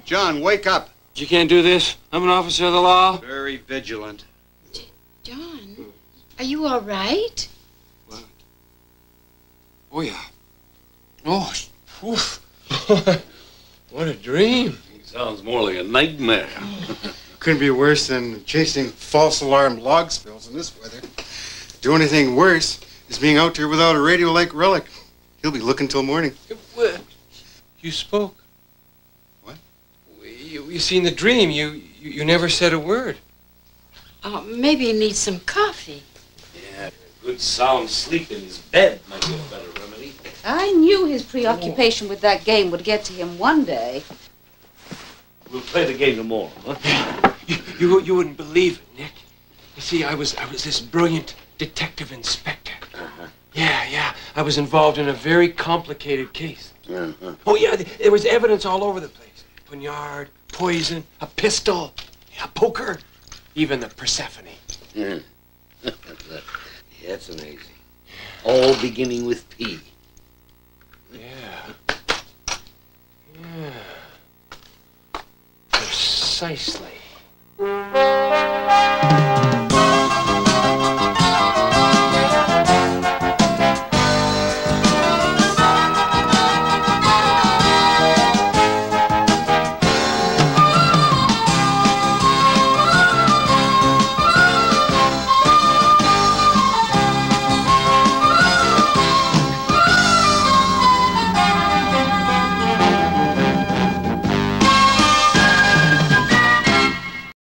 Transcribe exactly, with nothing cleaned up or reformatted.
John, wake up. You can't do this. I'm an officer of the law. Very vigilant. J John, are you all right? What? Oh, yeah. Oh, oof. What a dream. Sounds more like a nightmare. Couldn't be worse than chasing false alarm log spills in this weather. The only thing worse is being out there without a radio-like relic. He'll be looking till morning. What? You spoke. What? You, you see, in the dream, you, you, you never said a word. Oh, maybe he needs some coffee. Yeah, a good sound sleep in his bed might be a better remedy. I knew his preoccupation with that game would get to him one day. We'll play the game tomorrow, huh? You, you, you wouldn't believe it, Nick. You see, I was, I was this brilliant detective inspector. Uh-huh. Yeah, yeah. I was involved in a very complicated case. Uh-huh. Oh, yeah, there was evidence all over the place. Poignard, poison, a pistol, a poker, even the Persephone. Yeah. Yeah, that's amazing. All beginning with P. Yeah. Yeah. Precisely.